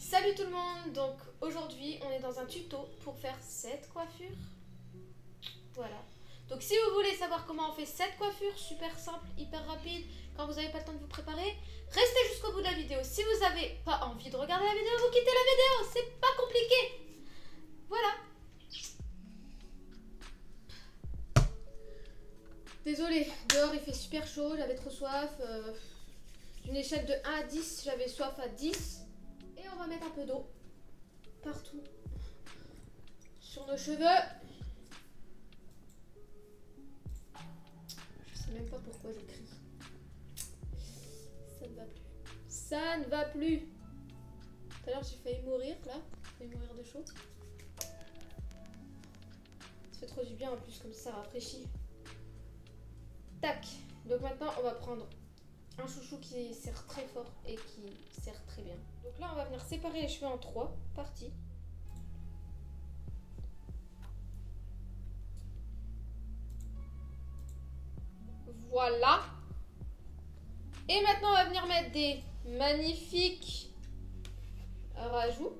Salut tout le monde, donc aujourd'hui on est dans un tuto pour faire cette coiffure. Voilà. Donc si vous voulez savoir comment on fait cette coiffure, super simple, hyper rapide, quand vous n'avez pas le temps de vous préparer, restez jusqu'au bout de la vidéo. Si vous n'avez pas envie de regarder la vidéo, vous quittez la vidéo, c'est pas compliqué. Voilà. Désolée, dehors il fait super chaud, j'avais trop soif. D'une échelle de 1 à 10, j'avais soif à 10. Et on va mettre un peu d'eau partout sur nos cheveux. Je sais même pas pourquoi je crie. Ça ne va plus. Ça ne va plus. Tout à l'heure j'ai failli mourir là. J'ai failli mourir de chaud. Ça fait trop du bien en plus, comme ça rafraîchit. Tac. Donc maintenant on va prendre un chouchou qui serre très fort et qui serre très bien. Donc là on va venir séparer les cheveux en 3 parties. Voilà. Et maintenant on va venir mettre des magnifiques rajouts.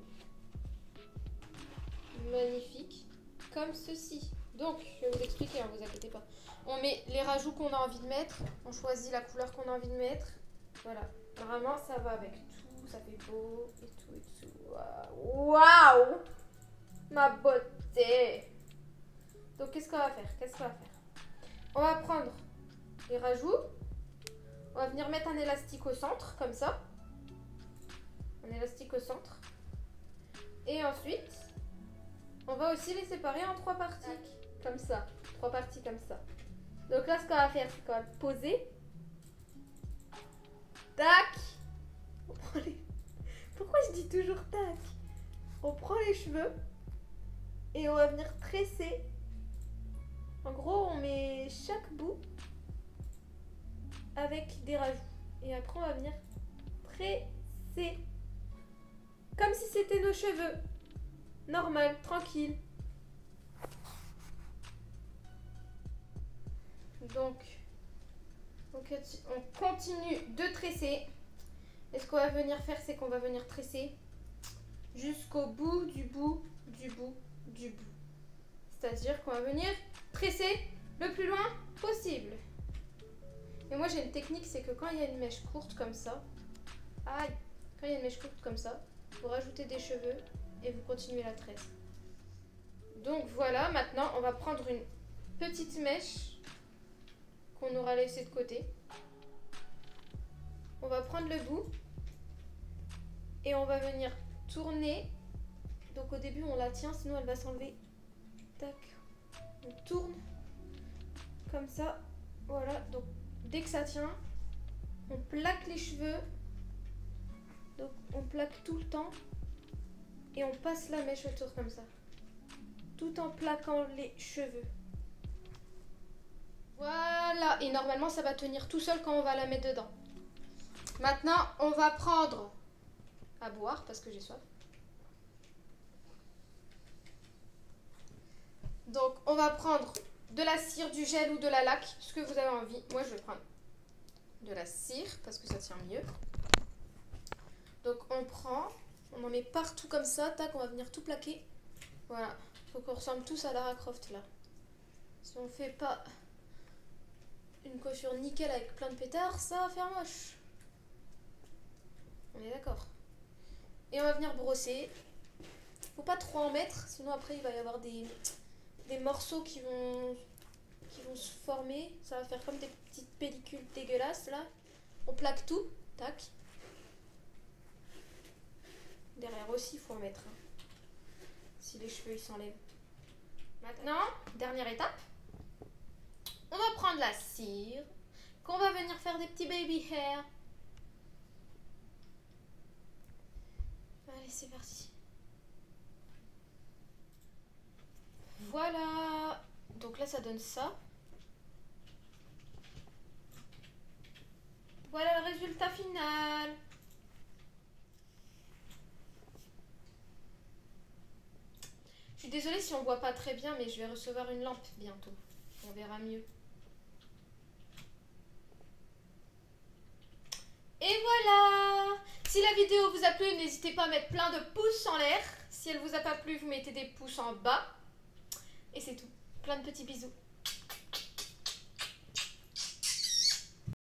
Magnifiques. Comme ceci. Donc je vais vous expliquer, hein, vous inquiétez pas. On met les rajouts qu'on a envie de mettre. On choisit la couleur qu'on a envie de mettre. Voilà. Vraiment ça va avec tout. Ça fait beau et tout et tout. Waouh. Ma beauté. Donc qu'est-ce qu'on va faire? On va prendre les rajouts. On va venir mettre un élastique au centre, comme ça. Un élastique au centre. Et ensuite, on va aussi les séparer en 3 parties. Comme ça. 3 parties comme ça. Donc là, ce qu'on va faire, c'est qu'on va poser. Tac. On prend les... Pourquoi je dis toujours tac? On prend les cheveux. Et on va venir tresser. En gros, on met chaque bout avec des rajouts. Et après, on va venir tresser. Comme si c'était nos cheveux. Normal, tranquille. Donc, on continue de tresser. Et ce qu'on va venir faire, c'est qu'on va venir tresser jusqu'au bout du bout du bout du bout. C'est-à-dire qu'on va venir tresser le plus loin possible. Et moi j'ai une technique, c'est que quand il y a une mèche courte comme ça, aïe, quand il y a une mèche courte comme ça, vous rajoutez des cheveux et vous continuez la tresse. Donc voilà, maintenant on va prendre une petite mèche qu'on aura laissée de côté. On va prendre le bout et on va venir tourner. Donc au début on la tient, sinon elle va s'enlever. Tac, on tourne comme ça. Voilà, donc dès que ça tient, on plaque les cheveux. Donc on plaque tout le temps et on passe la mèche autour comme ça, tout en plaquant les cheveux. Voilà, et normalement ça va tenir tout seul quand on va la mettre dedans. Maintenant on va prendre à boire parce que j'ai soif. Donc on va prendre de la cire, du gel ou de la laque, ce que vous avez envie. Moi je vais prendre de la cire parce que ça tient mieux. Donc on prend, on en met partout comme ça, tac, on va venir tout plaquer. Voilà, il faut qu'on ressemble tous à Lara Croft là. Si on fait pas une coiffure nickel avec plein de pétards, ça va faire moche. On est d'accord. Et on va venir brosser. Faut pas trop en mettre, sinon après il va y avoir des morceaux qui vont se former. Ça va faire comme des petites pellicules dégueulasses là. On plaque tout, tac. Derrière aussi, il faut en mettre. Hein, si les cheveux ils s'enlèvent. Maintenant, dernière étape. On va prendre la cire. Qu'on va venir faire des petits baby hair. Allez, c'est parti. Voilà. Donc là, ça donne ça. Voilà le résultat final. Je suis désolée si on voit pas très bien, mais je vais recevoir une lampe bientôt. On verra mieux. Et voilà! Si la vidéo vous a plu, n'hésitez pas à mettre plein de pouces en l'air. Si elle vous a pas plu, vous mettez des pouces en bas. Et c'est tout. Plein de petits bisous.